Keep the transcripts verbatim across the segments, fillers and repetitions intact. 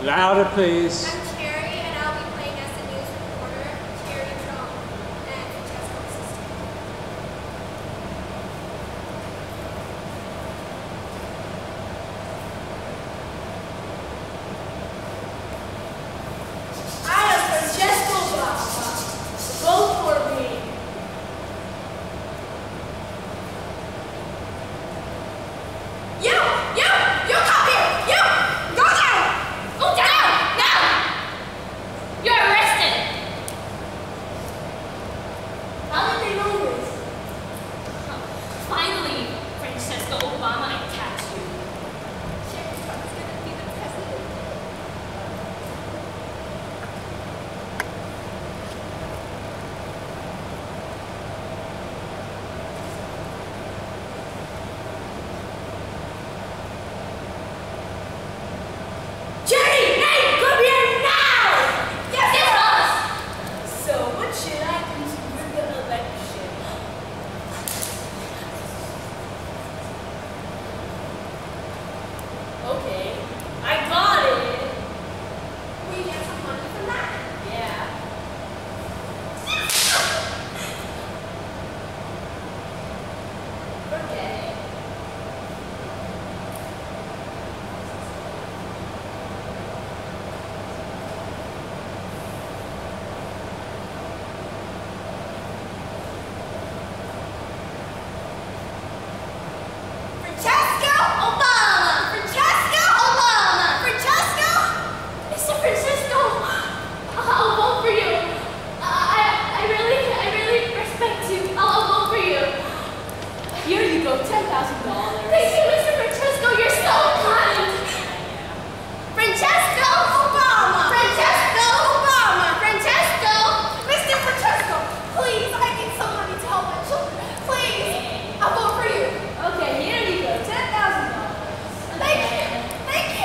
Louder, please. I'm Cherry, and I'll be playing as the news reporter, Cherry Trump, and Francesco's assistant. I am Francesco Brava. Vote for me. You! You! You come here! You! Go down! Go down! Now! You're arrested! How did they know this? Finally, Francesco Obama, I catch you. Cherry Trump is gonna be the president. Cherry! Hey! Come here now! Yes, It's us! So what should I do to win the election? Okay, I got it. We get some money from that. Yeah. Okay. Francesco Obama! Francesco Obama! Francesco! Mister Francesco, I'll vote for you. I, I really, I really respect you. I'll, I'll vote for you. Here you go, ten thousand dollars. Thank you, Mister Francesco. You're so kind. Francesco Obama! Francesco Obama! Francesco! Mister Francesco, please, I need some money to help my children. Please, I'll vote for you. Okay, here you go, ten thousand dollars. Thank you, thank you.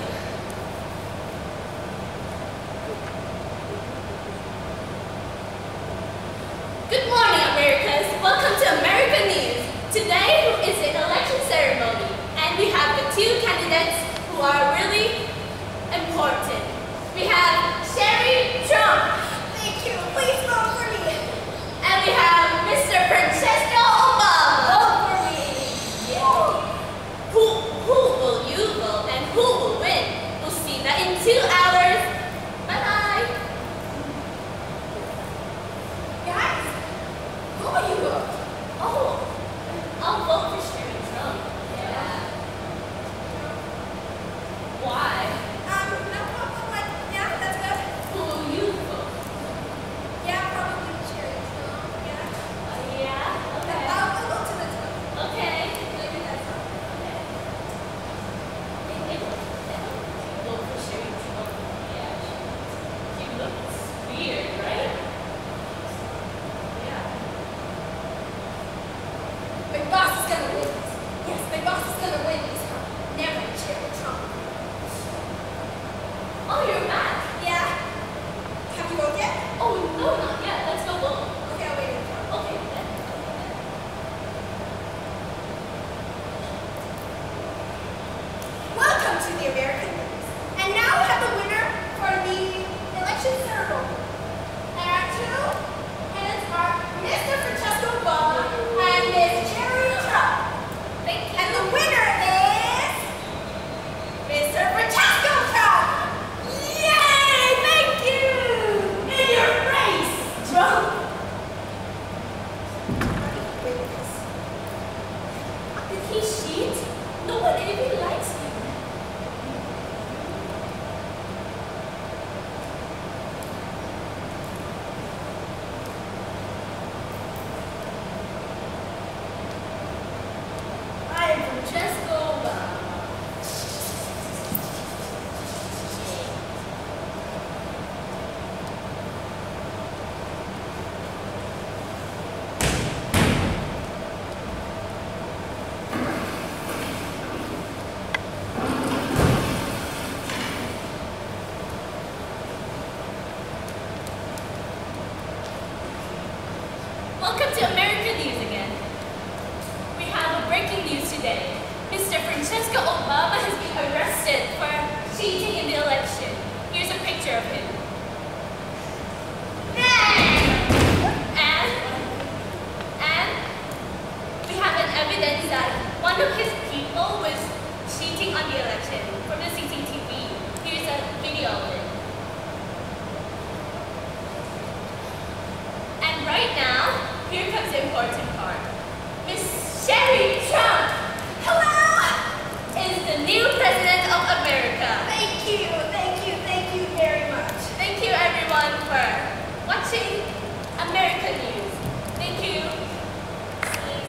Good morning, Americans. Welcome to America News. Today is an election ceremony, and we have the two candidates who are really important. We have Cherry Trump, Thank you, please vote for me. and we have Mister Francesco Obama. Vote for me. Who, who will you vote and who will win? We'll see that in two hours. Bye-bye. Guys, who will you vote? Oh, I'll vote for Cherry Trump. Yeah. Why? Um, no problem, like, yeah, that's good. Who will you vote? Yeah, probably Cherry Trump, yeah. Uh, yeah, okay. I'll, I'll go to the top. Okay. Maybe that's not. Okay. They- they vote- they vote for Cherry Trump. Yeah, she, she looks weird, right? Yeah. My boss is gonna win this. Yes, my boss is gonna win this time. Never Cherry Trump. Oh, you're mad? Yeah. Have you voted yet? Oh, no, not yet. Let's go vote. Okay, I'll wait until. Okay, then. Welcome to the American News. And now we have the winner for the election ceremony. And our two candidates are Mister Francesco Obama and Miss Cherry Trump. Thank you. And the winner is Mister Francesco Trump. Yay! Thank you. In your face, Trump. Did he cheat? No one even likes him. I am Francesco Obama. Welcome to America News again. We have a breaking news today. Mister Francesco Obama has been arrested for cheating in the election. on the election from the C C T V. Here's a video of it. And right now, here comes the important part. Miss Sherry!